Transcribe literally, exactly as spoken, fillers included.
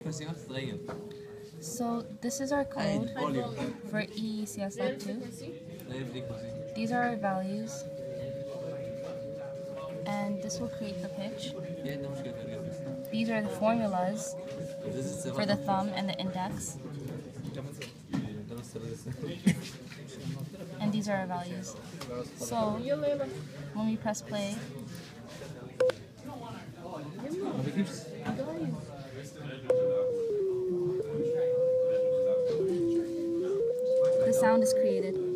So this is our code for E C S Lab two. These are our values. And this will create the pitch. These are the formulas for the thumb and the index. And these are our values. So when we press play, the sound is created.